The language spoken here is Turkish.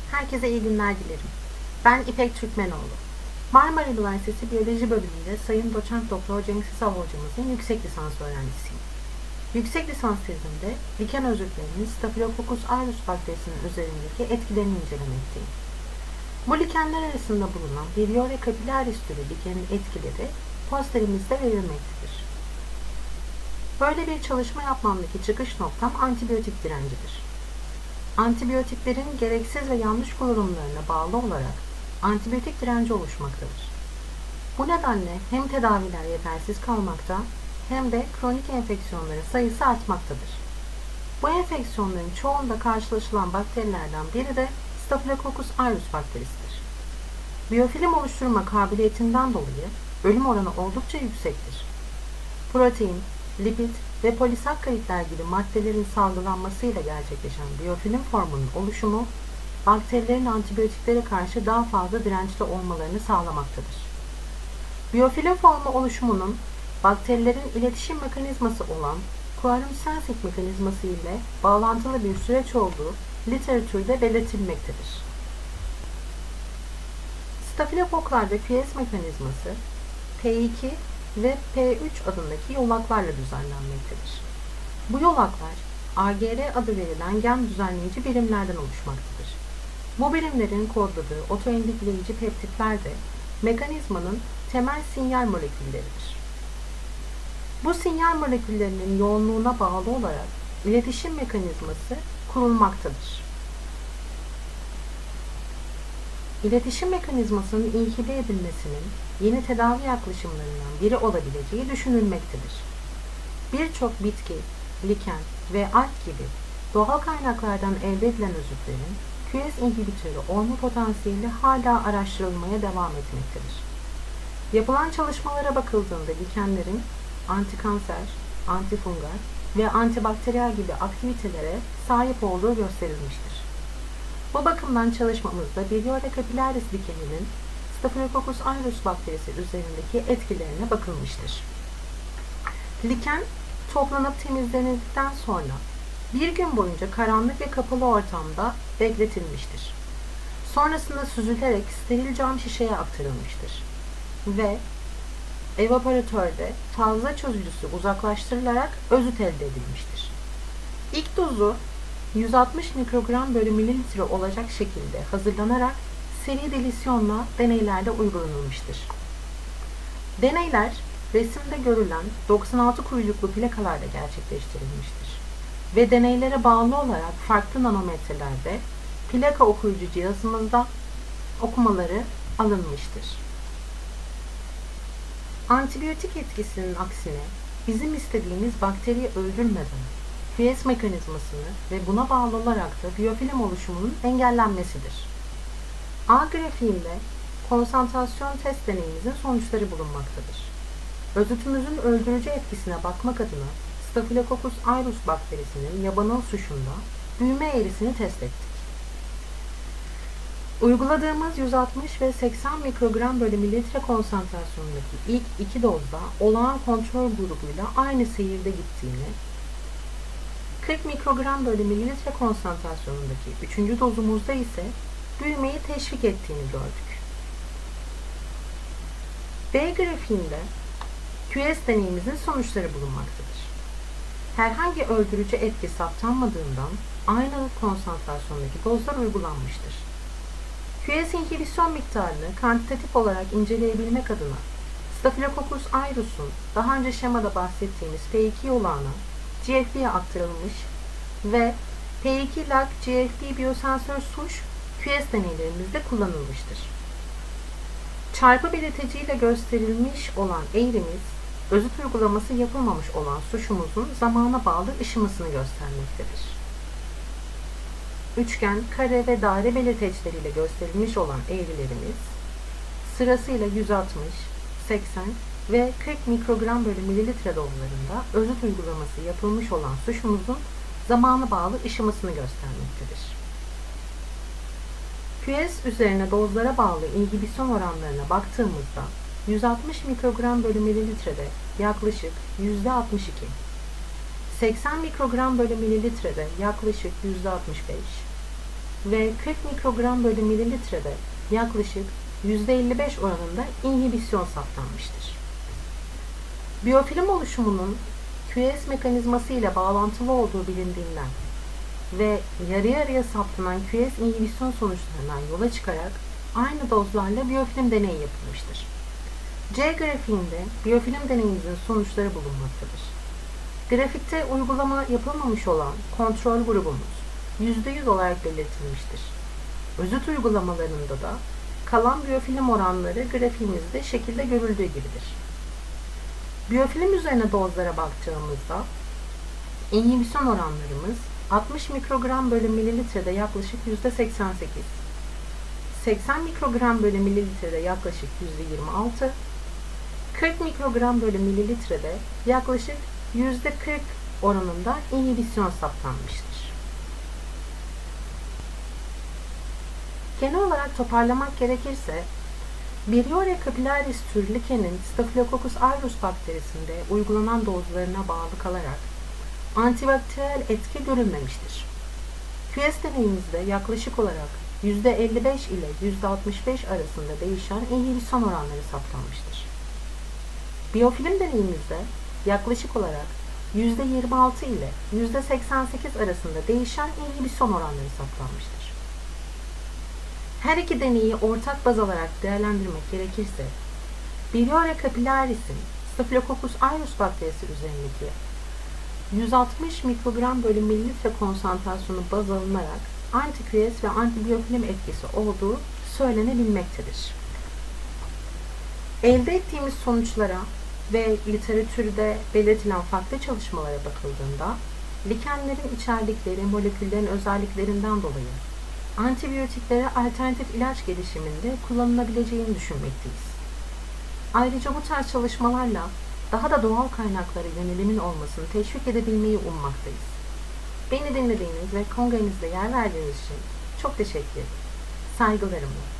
Herkese iyi günler dilerim. Ben İpek Türkmenoğlu. Marmara Üniversitesi Biyoloji Bölümünde Sayın Doçent Doktor Cengiz Sisal hocamızın yüksek lisans öğrencisiyim. Yüksek lisans tezimde lichen özütlerinin Staphylococcus aureus bakterisinin üzerindeki etkilerini incelemekteyim. Bu likenler arasında bulunan Vibrio capillaris türü likenin etkileri posterimizde verilmektedir. Böyle bir çalışma yapmamdaki çıkış noktam antibiyotik direncidir. Antibiyotiklerin gereksiz ve yanlış kullanımlarına bağlı olarak antibiyotik direnci oluşmaktadır. Bu nedenle hem tedaviler yetersiz kalmakta hem de kronik enfeksiyonların sayısı artmaktadır. Bu enfeksiyonların çoğunda karşılaşılan bakterilerden biri de Staphylococcus aureus bakterisidir. Biyofilm oluşturma kabiliyetinden dolayı ölüm oranı oldukça yüksektir. Protein, lipid ve polisakkaritler gibi maddelerin salgılanmasıyla gerçekleşen biyofilm formunun oluşumu, bakterilerin antibiyotiklere karşı daha fazla dirençli olmalarını sağlamaktadır. Biyofilm formu oluşumunun bakterilerin iletişim mekanizması olan quorum sensing mekanizması ile bağlantılı bir süreç olduğu literatürde belirtilmektedir. Stafilokoklarda kües mekanizması P2 ve P3 adındaki yolaklarla düzenlenmektedir. Bu yolaklar AGR adı verilen gen düzenleyici birimlerden oluşmaktadır. Bu birimlerin kodladığı otoendikleyici peptitler de mekanizmanın temel sinyal molekülleridir. Bu sinyal moleküllerinin yoğunluğuna bağlı olarak iletişim mekanizması kurulmaktadır. İletişim mekanizmasının inhibe edilmesinin yeni tedavi yaklaşımlarından biri olabileceği düşünülmektedir. Birçok bitki, liken ve alg gibi doğal kaynaklardan elde edilen özütlerin QS inhibitörü olma potansiyeli hala araştırılmaya devam etmektedir. Yapılan çalışmalara bakıldığında likenlerin antikanser, antifungal ve antibakteriyel gibi aktivitelere sahip olduğu gösterilmiştir. Bu bakımdan çalışmamızda Vibrio capillaris likeninin Staphylococcus aureus bakterisi üzerindeki etkilerine bakılmıştır. Liken toplanıp temizlenildikten sonra bir gün boyunca karanlık ve kapalı ortamda bekletilmiştir. Sonrasında süzülerek steril cam şişeye aktarılmıştır ve evaporatörde fazla çözücüsü uzaklaştırılarak özüt elde edilmiştir. İlk dozu 160 mikrogram bölü mililitre olacak şekilde hazırlanarak seri delisyonla deneylerde uygulanılmıştır. Deneyler resimde görülen 96 kuyruklu plakalarda gerçekleştirilmiştir ve deneylere bağlı olarak farklı nanometrelerde plaka okuyucu cihazımızda okumaları alınmıştır. Antibiyotik etkisinin aksine bizim istediğimiz bakteriyi öldürmeden QS mekanizmasını ve buna bağlı olarak da biyofilm oluşumunun engellenmesidir. A grafiğinde konsantrasyon test deneyimizin sonuçları bulunmaktadır. Özütümüzün öldürücü etkisine bakmak adına Staphylococcus aureus bakterisinin yabanıl suşunda büyüme eğrisini test ettik. Uyguladığımız 160 ve 80 mikrogram bölü mililitre konsantrasyondaki ilk iki dozda olağan kontrol grubuyla aynı seyirde gittiğini, 40 mikrogram bölü mililitre konsantrasyonundaki üçüncü dozumuzda ise büyümeyi teşvik ettiğini gördük. B grafiğinde QS deneyimizin sonuçları bulunmaktadır. Herhangi öldürücü etki saptanmadığından aynı konsantrasyondaki dozlar uygulanmıştır. QS inhibisyon miktarını kantitatif olarak inceleyebilmek adına Staphylococcus aureus'un daha önce şemada bahsettiğimiz P2 yolağına GFB'ye aktarılmış ve P2 lag GFB biyosensör suş QS deneylerimizde kullanılmıştır. Çarpı belirteciyle gösterilmiş olan eğrimiz, özüt uygulaması yapılmamış olan suşumuzun zamana bağlı ışımasını göstermektedir. Üçgen, kare ve daire belirtecileriyle gösterilmiş olan eğrilerimiz, sırasıyla 160, 80 ve 40 mikrogram bölü mililitre dozlarında özüt uygulaması yapılmış olan suşumuzun zamana bağlı ışımasını göstermektedir. QS üzerine dozlara bağlı inhibisyon oranlarına baktığımızda 160 mikrogram bölü mililitrede yaklaşık %62, 80 mikrogram bölü mililitrede yaklaşık %65, ve 40 mikrogram bölü mililitrede yaklaşık %55 oranında inhibisyon saptanmıştır. Biyofilm oluşumunun QS mekanizması ile bağlantılı olduğu bilindiğinden ve yarı yarıya saptanan QS inhibisyon sonuçlarından yola çıkarak aynı dozlarla biyofilm deneyi yapılmıştır. C grafiğinde biyofilm deneyimizin sonuçları bulunmaktadır. Grafikte uygulama yapılmamış olan kontrol grubumuz %100 olarak belirtilmiştir. Özüt uygulamalarında da kalan biyofilm oranları grafiğimizde şekilde görüldüğü gibidir. Biyofilm üzerine dozlara baktığımızda inhibisyon oranlarımız 60 mikrogram bölü mililitrede yaklaşık %88, 80 mikrogram bölü mililitrede yaklaşık %26, 40 mikrogram bölü mililitrede yaklaşık %40 oranında inhibisyon saptanmıştır. Genel olarak toparlamak gerekirse, Birioria capillaris türü likenin Staphylococcus aureus bakterisinde uygulanan dozlarına bağlı kalarak antibakteriyel etki görülmemiştir. QS deneyimizde yaklaşık olarak %55 ile %65 arasında değişen inhibisyon oranları saptanmıştır. Biyofilm deneyimizde yaklaşık olarak %26 ile %88 arasında değişen inhibisyon oranları saptanmıştır. Her iki deneyi ortak baz alarak değerlendirmek gerekirse, Birioria capillaris'in Staphylococcus aureus bakterisi üzerindeki 160 mikrogram bölü mililitre konsantrasyonu baz alınarak anti-QS ve antibiyofilm etkisi olduğu söylenebilmektedir. Elde ettiğimiz sonuçlara ve literatürde belirtilen farklı çalışmalara bakıldığında, likenlerin içerdikleri moleküllerin özelliklerinden dolayı antibiyotiklere alternatif ilaç gelişiminde kullanılabileceğini düşünmekteyiz. Ayrıca bu tarz çalışmalarla daha da doğal kaynaklara yönelimin olmasını teşvik edebilmeyi ummaktayız. Beni dinlediğiniz ve kongrenizde yer verdiğiniz için çok teşekkür ederim. Saygılarımla.